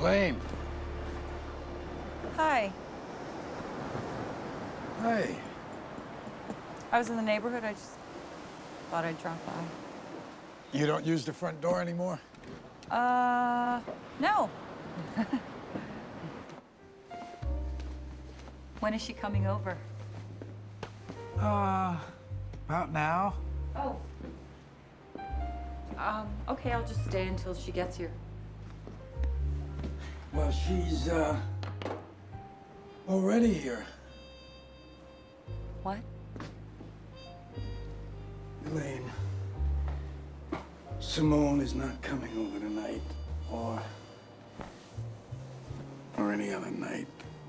Elaine. Hi. Hey. I was in the neighborhood. I just thought I'd drop by. You don't use the front door anymore? No. When is she coming over? About now. Oh. Okay, I'll just stay until she gets here. Well, she's, already here. What? Elaine, Simone is not coming over tonight, or any other night.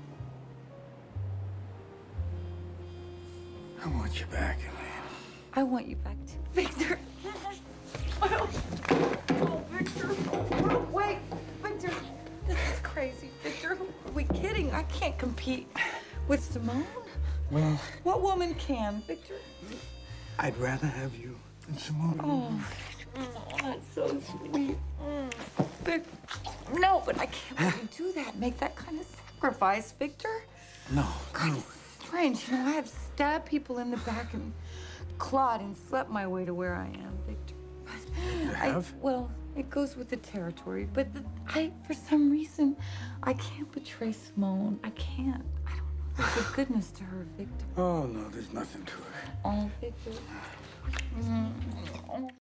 I want you back, Elaine. I want you back too, Victor. Oh, Victor. Oh, wait, Victor. This is crazy, Victor. Are we kidding? I can't compete with Simone. Well, What woman can, Victor? I'd rather have you than Simone. Oh, that's so sweet. Vic, no, but I can't let you do that. Make that kind of sacrifice, Victor. No, God, no. this is strange. You know, I have stabbed people in the back and clawed and slept my way to where I am, Victor. You have? Well, it goes with the territory, but for some reason, I can't betray Simone. I can't. I don't know. There's a goodness to her, Victor. Oh, no, there's nothing to it. Oh, Victor.